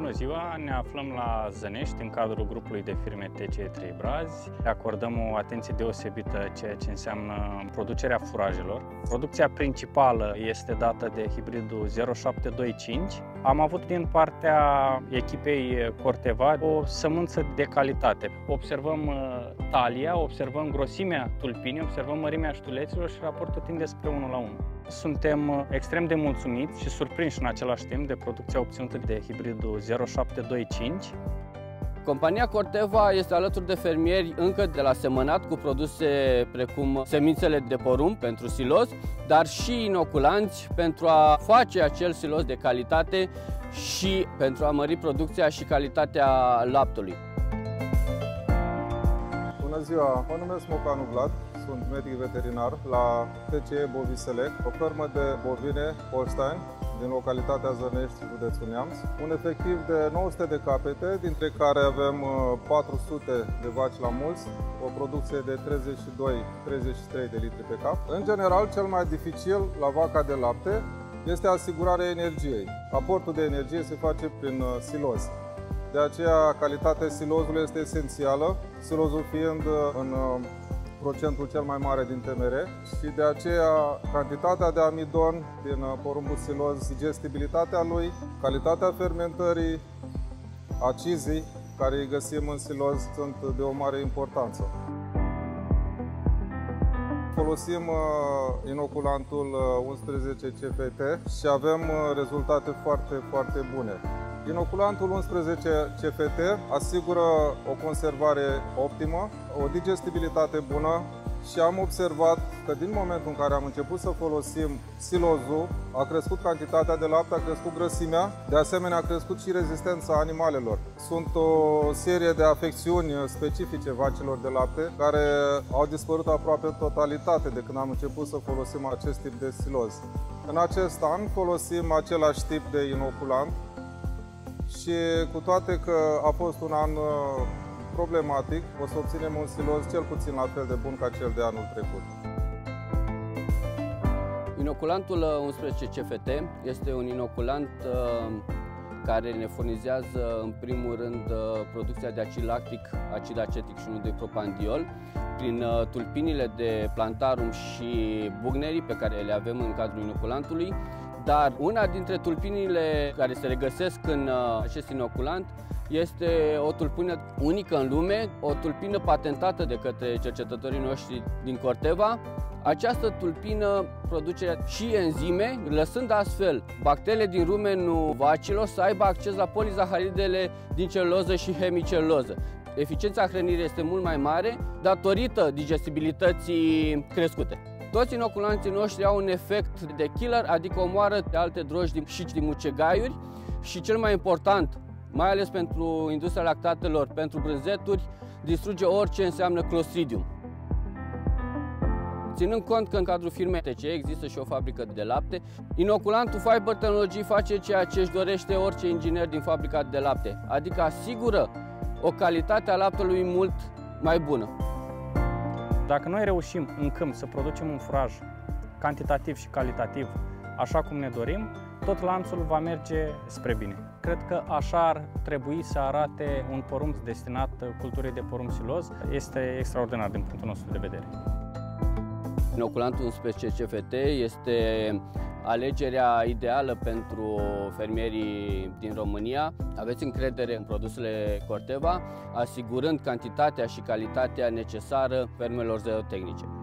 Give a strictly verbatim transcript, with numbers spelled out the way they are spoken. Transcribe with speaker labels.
Speaker 1: Bună ziua! Ne aflăm la Zănești, în cadrul grupului de firme T C trei Brazi. Acordăm o atenție deosebită ceea ce înseamnă producerea furajelor. Producția principală este dată de hibridul zero șapte doi cinci. Am avut din partea echipei Corteva o sămânță de calitate. Observăm talia, observăm grosimea tulpinii, observăm mărimea ștuleților și raportul tinde spre unul la unu. Suntem extrem de mulțumiți și surprinși în același timp de producția obținută de hibridul zero șapte doi cinci.
Speaker 2: Compania Corteva este alături de fermieri încă de la semănat cu produse precum semințele de porumb pentru siloz, dar și inoculanți pentru a face acel siloz de calitate și pentru a mări producția și calitatea laptelui.
Speaker 3: Bună ziua! Mă numesc Mocanu Vlad, sunt medic veterinar la T C Boviselect, o fermă de bovine Holstein din localitatea Zănești, județul Neamț. Un efectiv de nouă sute de capete, dintre care avem patru sute de vaci la mulți, o producție de treizeci și doi treizeci și trei de litri pe cap. În general, cel mai dificil la vaca de lapte este asigurarea energiei. Aportul de energie se face prin siloz. De aceea, calitatea silozului este esențială, silozul fiind în procentul cel mai mare din T M R și de aceea cantitatea de amidon din porumbul siloz, digestibilitatea lui, calitatea fermentării, acizii care îi găsim în siloz sunt de o mare importanță. Folosim inoculantul unsprezece C F T și avem rezultate foarte, foarte bune. Inoculantul unsprezece C F T asigură o conservare optimă, o digestibilitate bună și am observat că din momentul în care am început să folosim silozul, a crescut cantitatea de lapte, a crescut grăsimea, de asemenea a crescut și rezistența animalelor. Sunt o serie de afecțiuni specifice vacilor de lapte care au dispărut aproape în totalitate de când am început să folosim acest tip de siloz. În acest an folosim același tip de inoculant, și cu toate că a fost un an problematic, o să obținem un siloz cel puțin la fel de bun ca cel de anul trecut.
Speaker 2: Inoculantul unsprezece C F T este un inoculant care ne furnizează în primul rând producția de acid lactic, acid acetic și unu doi propandiol prin tulpinile de plantarum și bugnerii pe care le avem în cadrul inoculantului. Dar una dintre tulpinile care se regăsesc în acest inoculant este o tulpină unică în lume, o tulpină patentată de către cercetătorii noștri din Corteva. Această tulpină produce și enzime, lăsând astfel bacteriile din rumenul vacilor să aibă acces la polizaharidele din celuloză și hemiceluloză. Eficiența hrănirii este mult mai mare datorită digestibilității crescute. Toți inoculanții noștri au un efect de killer, adică omoară de alte drojdii și mucegaiuri și cel mai important, mai ales pentru industria lactatelor, pentru brânzeturi, distruge orice înseamnă Clostridium. Ținând cont că în cadrul firmei T C există și o fabrică de lapte, inoculantul Fiber Technology face ceea ce își dorește orice inginer din fabrica de lapte, adică asigură o calitate a laptelui mult mai bună.
Speaker 1: Dacă noi reușim în câmp să producem un furaj cantitativ și calitativ așa cum ne dorim, tot lanțul va merge spre bine. Cred că așa ar trebui să arate un porumb destinat culturii de porumb siloz. Este extraordinar din punctul nostru de vedere.
Speaker 2: Inoculantul unsprezece C F T este alegerea ideală pentru fermierii din România. Aveți încredere în produsele Corteva, asigurând cantitatea și calitatea necesară fermelor zootehnice.